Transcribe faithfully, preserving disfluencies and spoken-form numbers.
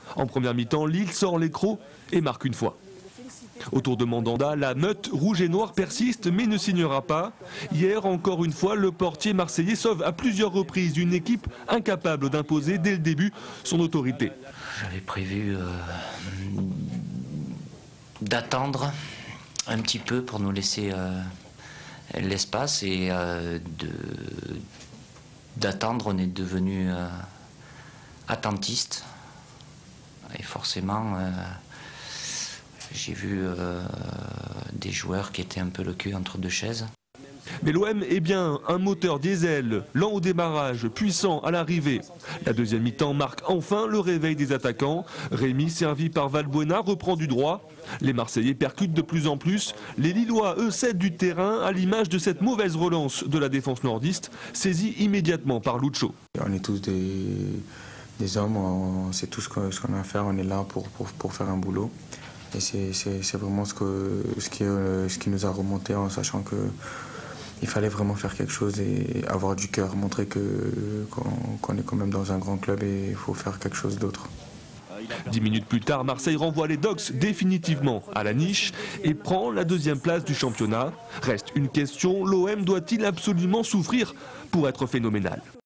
En première mi-temps, Lille sort les crocs et marque une fois. Autour de Mandanda, la meute rouge et noire persiste mais ne signera pas. Hier, encore une fois, le portier marseillais sauve à plusieurs reprises une équipe incapable d'imposer dès le début son autorité. J'avais prévu euh, d'attendre un petit peu pour nous laisser euh, l'espace et euh, de, d'attendre. On est devenu euh, attentiste et forcément euh, j'ai vu euh, des joueurs qui étaient un peu le cul entre deux chaises. Mais l'O M est bien un moteur diesel, lent au démarrage, puissant à l'arrivée. La deuxième mi-temps marque enfin le réveil des attaquants. Rémi, servi par Valbuena, reprend du droit. Les Marseillais percutent de plus en plus. Les Lillois, eux, cèdent du terrain à l'image de cette mauvaise relance de la défense nordiste, saisie immédiatement par Lucho. On est tous des, des hommes, on sait tout ce qu'on a à faire, on est là pour, pour, pour faire un boulot. Et c'est vraiment ce, que, ce, qui, ce qui nous a remonté en sachant que il fallait vraiment faire quelque chose et avoir du cœur, montrer que qu'on qu'on est quand même dans un grand club et il faut faire quelque chose d'autre. Dix minutes plus tard, Marseille renvoie les Dogs définitivement à la niche et prend la deuxième place du championnat. Reste une question, l'O M doit-il absolument souffrir pour être phénoménal ?